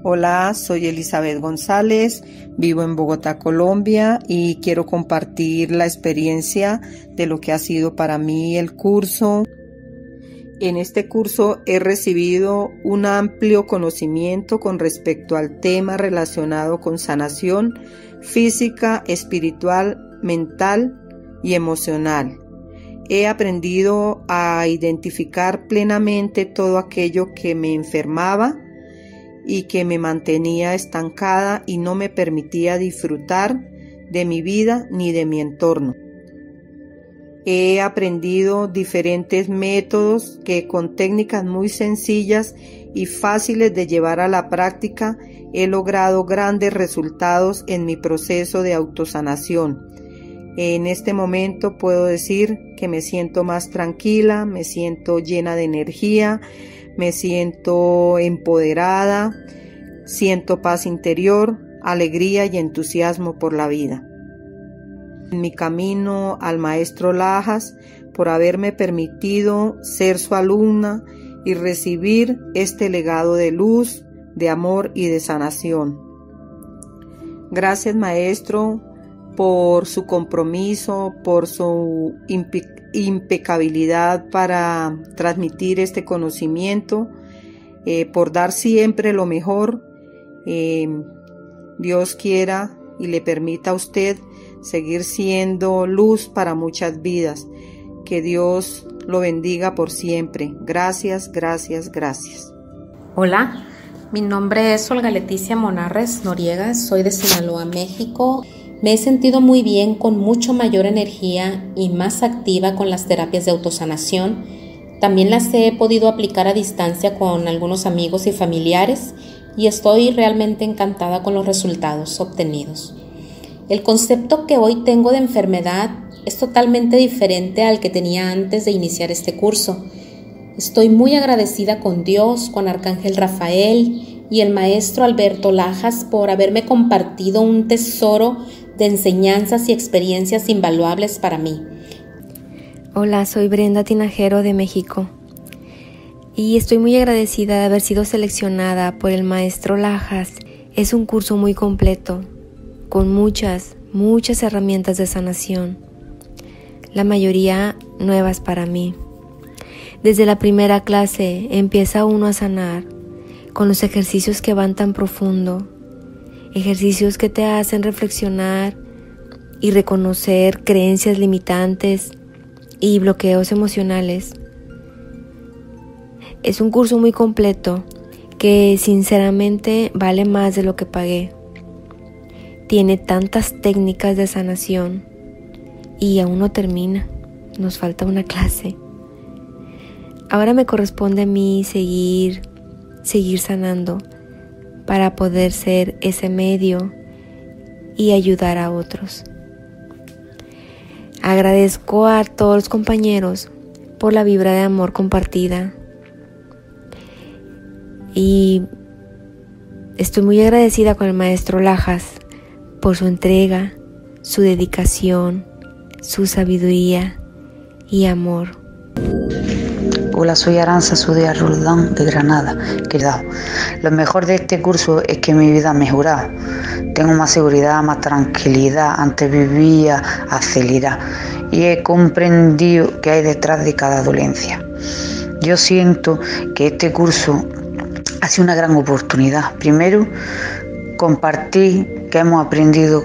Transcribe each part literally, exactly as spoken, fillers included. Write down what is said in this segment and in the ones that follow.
Hola, soy Elizabeth González, vivo en Bogotá, Colombia, y quiero compartir la experiencia de lo que ha sido para mí el curso. En este curso he recibido un amplio conocimiento con respecto al tema relacionado con sanación física, espiritual, mental y emocional. He aprendido a identificar plenamente todo aquello que me enfermaba y que me mantenía estancada y no me permitía disfrutar de mi vida ni de mi entorno. He aprendido diferentes métodos que con técnicas muy sencillas y fáciles de llevar a la práctica he logrado grandes resultados en mi proceso de autosanación. En este momento puedo decir que me siento más tranquila, me siento llena de energía, me siento empoderada, siento paz interior, alegría y entusiasmo por la vida. En mi camino al maestro Lajas, por haberme permitido ser su alumna y recibir este legado de luz, de amor y de sanación. Gracias, maestro, por su compromiso, por su impe- impecabilidad para transmitir este conocimiento, eh, por dar siempre lo mejor. Eh, Dios quiera y le permita a usted seguir siendo luz para muchas vidas. Que Dios lo bendiga por siempre. Gracias, gracias, gracias. Hola, mi nombre es Olga Leticia Monarres Noriega, soy de Sinaloa, México. Me he sentido muy bien, con mucho mayor energía y más activa con las terapias de autosanación. También las he podido aplicar a distancia con algunos amigos y familiares y estoy realmente encantada con los resultados obtenidos. El concepto que hoy tengo de enfermedad es totalmente diferente al que tenía antes de iniciar este curso. Estoy muy agradecida con Dios, con Arcángel Rafael y el maestro Alberto Lajas por haberme compartido un tesoro de enseñanzas y experiencias invaluables para mí. Hola, soy Brenda Tinajero de México y estoy muy agradecida de haber sido seleccionada por el maestro Lajas. Es un curso muy completo, con muchas, muchas herramientas de sanación, la mayoría nuevas para mí. Desde la primera clase empieza uno a sanar con los ejercicios que van tan profundo, ejercicios que te hacen reflexionar y reconocer creencias limitantes y bloqueos emocionales. Es un curso muy completo que sinceramente vale más de lo que pagué. Tiene tantas técnicas de sanación y aún no termina, nos falta una clase. Ahora me corresponde a mí seguir, seguir sanando para poder ser ese medio y ayudar a otros. Agradezco a todos los compañeros por la vibra de amor compartida y estoy muy agradecida con el maestro Lajas por su entrega, su dedicación, su sabiduría y amor. Hola, soy Aranza Sudea Roldán de Granada. Querido, lo mejor de este curso es que mi vida ha mejorado. Tengo más seguridad, más tranquilidad. Antes vivía acelerada y he comprendido qué hay detrás de cada dolencia. Yo siento que este curso ha sido una gran oportunidad. Primero, compartir que hemos aprendido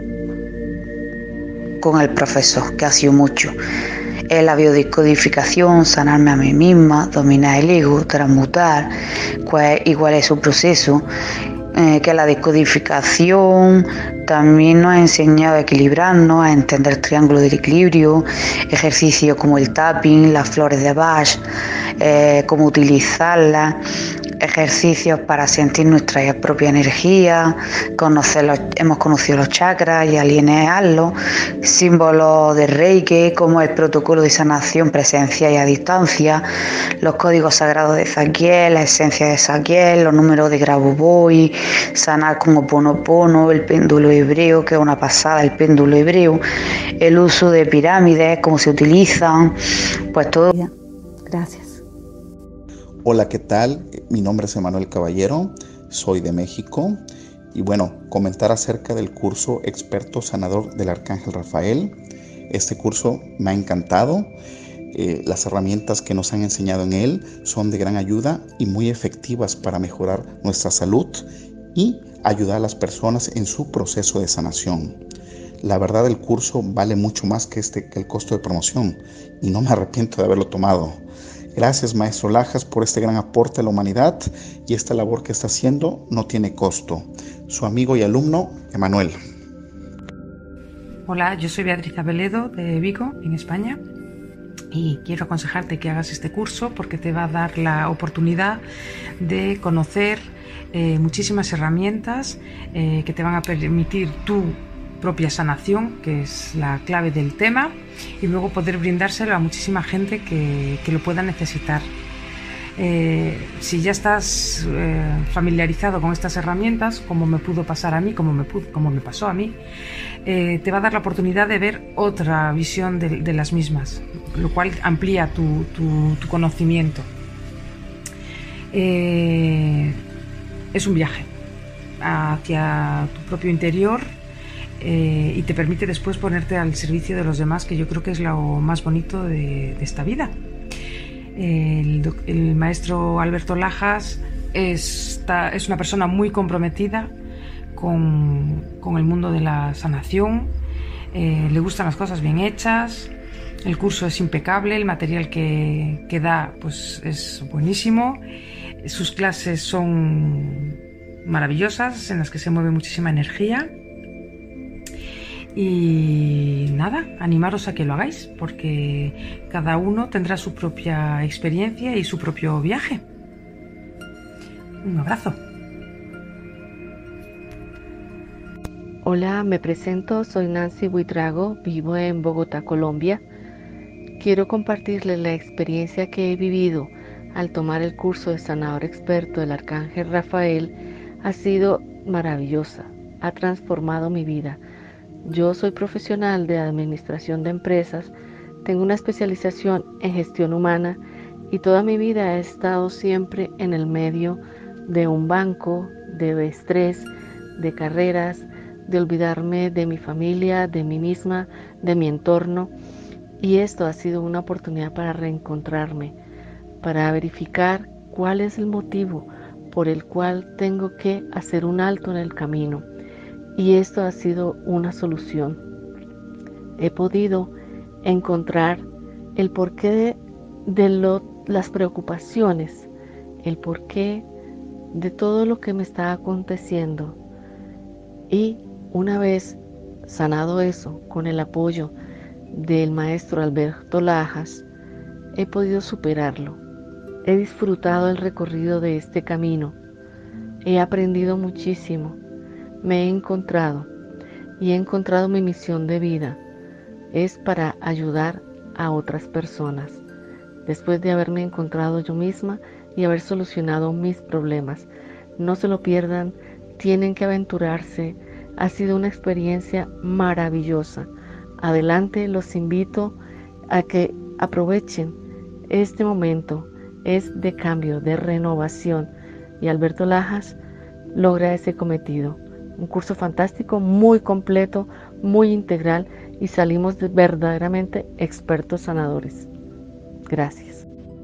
con el profesor, que ha sido mucho. Es la biodescodificación, sanarme a mí misma, dominar el ego, transmutar, cuál, y cuál es su proceso, eh, que la descodificación también nos ha enseñado a equilibrarnos, a entender el triángulo del equilibrio, ejercicios como el tapping, las flores de Bach, eh, cómo utilizarlas, ejercicios para sentir nuestra propia energía, conocer los, hemos conocido los chakras y alinearlos, símbolos de Reiki, como el protocolo de sanación presencial y a distancia, los códigos sagrados de Zaquiel, la esencia de Zaquiel, los números de Grabovoi, sanar con Ho'oponopono, el péndulo hebreo, que es una pasada, el péndulo hebreo, el uso de pirámides, cómo se utilizan, pues todo. Gracias. Hola, ¿qué tal? Mi nombre es Emanuel Caballero, soy de México. Y bueno, comentar acerca del curso Experto Sanador del Arcángel Rafael. Este curso me ha encantado. Eh, las herramientas que nos han enseñado en él son de gran ayuda y muy efectivas para mejorar nuestra salud y ayudar a las personas en su proceso de sanación. La verdad, el curso vale mucho más que, este, que el costo de promoción y no me arrepiento de haberlo tomado. Gracias, maestro Lajas, por este gran aporte a la humanidad, y esta labor que está haciendo no tiene costo. Su amigo y alumno, Emanuel. Hola, yo soy Beatriz Abeledo de Vigo, en España, y quiero aconsejarte que hagas este curso porque te va a dar la oportunidad de conocer eh, muchísimas herramientas eh, que te van a permitir tu propia sanación, que es la clave del tema, y luego poder brindárselo a muchísima gente que, que lo pueda necesitar. Eh, si ya estás eh, familiarizado con estas herramientas, como me pudo pasar a mí, como me, pudo, como me pasó a mí, eh, te va a dar la oportunidad de ver otra visión de, de las mismas, lo cual amplía tu, tu, tu conocimiento. Eh, es un viaje hacia tu propio interior, Eh, y te permite después ponerte al servicio de los demás, que yo creo que es lo más bonito de, de esta vida. El, el maestro Alberto Lajas está, es una persona muy comprometida con, con el mundo de la sanación. Eh, le gustan las cosas bien hechas, el curso es impecable, el material que, que da pues es buenísimo, sus clases son maravillosas, en las que se mueve muchísima energía. Y nada, animaros a que lo hagáis, porque cada uno tendrá su propia experiencia y su propio viaje. Un abrazo. Hola, me presento, soy Nancy Buitrago, vivo en Bogotá, Colombia. Quiero compartirles la experiencia que he vivido al tomar el curso de sanador experto del Arcángel Rafael. Ha sido maravillosa, ha transformado mi vida. Yo soy profesional de administración de empresas, tengo una especialización en gestión humana y toda mi vida he estado siempre en el medio de un banco, de estrés, de carreras, de olvidarme de mi familia, de mí misma, de mi entorno, y esto ha sido una oportunidad para reencontrarme, para verificar cuál es el motivo por el cual tengo que hacer un alto en el camino. Y esto ha sido una solución. He podido encontrar el porqué de, de lo, las preocupaciones, el porqué de todo lo que me está aconteciendo. Y una vez sanado eso, con el apoyo del maestro Alberto Lajas, he podido superarlo. He disfrutado el recorrido de este camino. He aprendido muchísimo. Me he encontrado y he encontrado mi misión de vida. Es para ayudar a otras personas. Después de haberme encontrado yo misma y haber solucionado mis problemas. No se lo pierdan, tienen que aventurarse. Ha sido una experiencia maravillosa. Adelante, los invito a que aprovechen este momento. Es de cambio, de renovación. Y Alberto Lajas logra ese cometido. Un curso fantástico, muy completo, muy integral, y salimos de verdaderamente expertos sanadores. Gracias.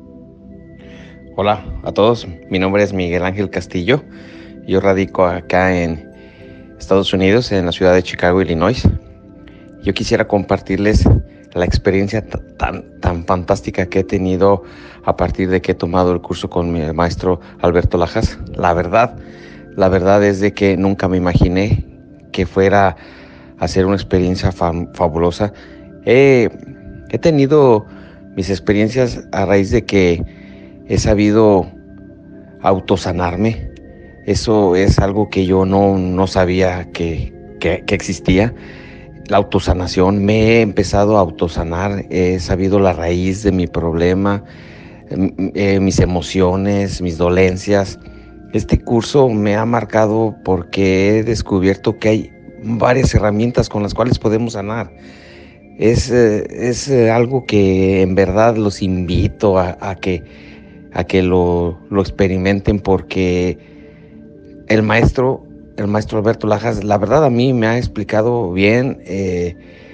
Hola a todos, mi nombre es Miguel Ángel Castillo. Yo radico acá en Estados Unidos, en la ciudad de Chicago, Illinois. Yo quisiera compartirles la experiencia tan, tan fantástica que he tenido a partir de que he tomado el curso con mi maestro Alberto Lajas. La verdad, la verdad es de que nunca me imaginé que fuera a ser una experiencia fam- fabulosa. He, he tenido mis experiencias a raíz de que he sabido autosanarme. Eso es algo que yo no, no sabía que, que, que existía. La autosanación, me he empezado a autosanar, he sabido la raíz de mi problema, eh, mis emociones, mis dolencias. Este curso me ha marcado porque he descubierto que hay varias herramientas con las cuales podemos sanar. Es, es algo que en verdad los invito a, a que, a que lo, lo experimenten, porque el maestro, el maestro Alberto Lajas, la verdad a mí me ha explicado bien. Eh,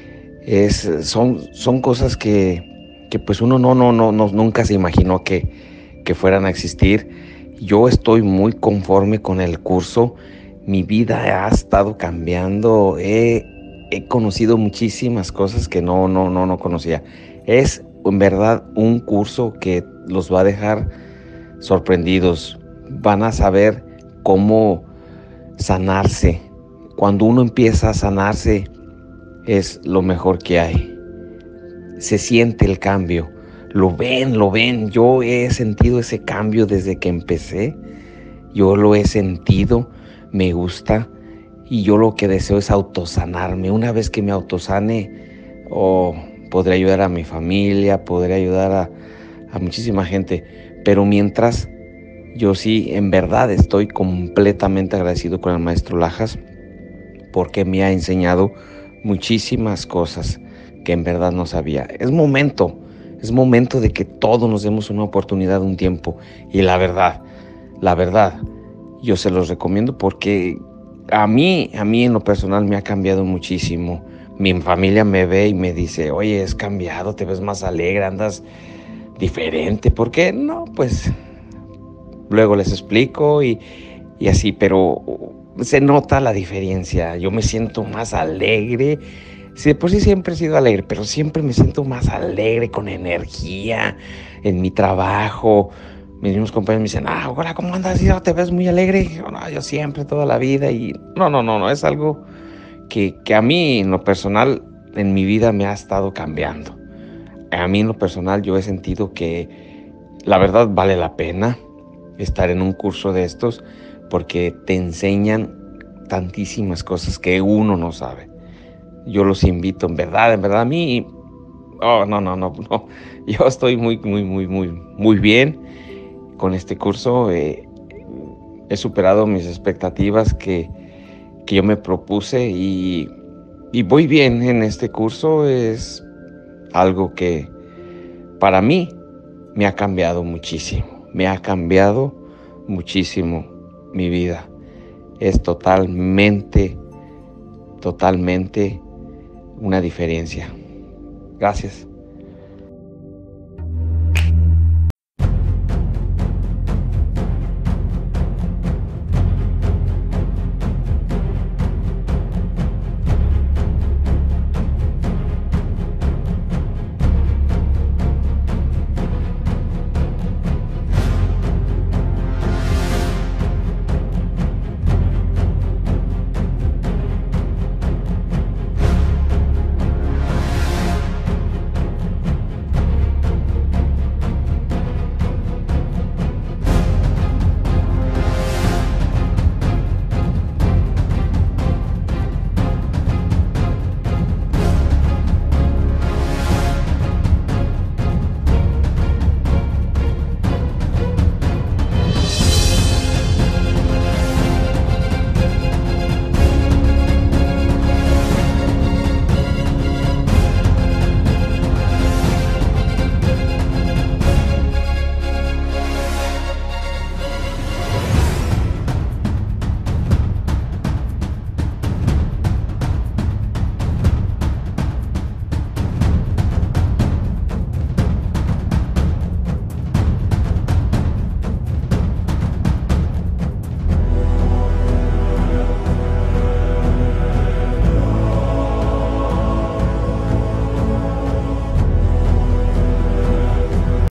es, son, son cosas que, que pues uno no, no, no, no, nunca se imaginó que, que fueran a existir. Yo estoy muy conforme con el curso. Mi vida ha estado cambiando. He, he conocido muchísimas cosas que no, no, no, no conocía. Es en verdad un curso que los va a dejar sorprendidos. Van a saber cómo sanarse. Cuando uno empieza a sanarse, es lo mejor que hay. Se siente el cambio. Lo ven, lo ven. Yo he sentido ese cambio desde que empecé. Yo lo he sentido, me gusta. Y yo lo que deseo es autosanarme. Una vez que me autosane, oh, podré ayudar a mi familia, podré ayudar a, a muchísima gente. Pero mientras, yo sí, en verdad, estoy completamente agradecido con el maestro Lajas porque me ha enseñado muchísimas cosas que en verdad no sabía. Es momento, es momento de que todos nos demos una oportunidad, un tiempo. Y la verdad, la verdad, yo se los recomiendo porque a mí, a mí en lo personal me ha cambiado muchísimo. Mi familia me ve y me dice, oye, has cambiado, te ves más alegre, andas diferente. ¿Por qué? No, pues luego les explico y, y así, pero se nota la diferencia. Yo me siento más alegre. Sí, de por sí siempre he sido alegre, pero siempre me siento más alegre, con energía en mi trabajo. Mis mismos compañeros me dicen, ah, hola, ¿cómo andas? ¿Te ves muy alegre? Yo, no, yo siempre, toda la vida. Y no, no, no, no, es algo que, que a mí, en lo personal, en mi vida me ha estado cambiando. A mí, en lo personal, yo he sentido que la verdad vale la pena estar en un curso de estos porque te enseñan tantísimas cosas que uno no sabe. Yo los invito, en verdad, en verdad, a mí, oh, no, no, no, no, yo estoy muy, muy, muy, muy, muy bien con este curso. Eh, he superado mis expectativas que, que yo me propuse y, y voy bien en este curso. Es algo que para mí me ha cambiado muchísimo, me ha cambiado muchísimo mi vida. Es totalmente, totalmente una diferencia. Gracias.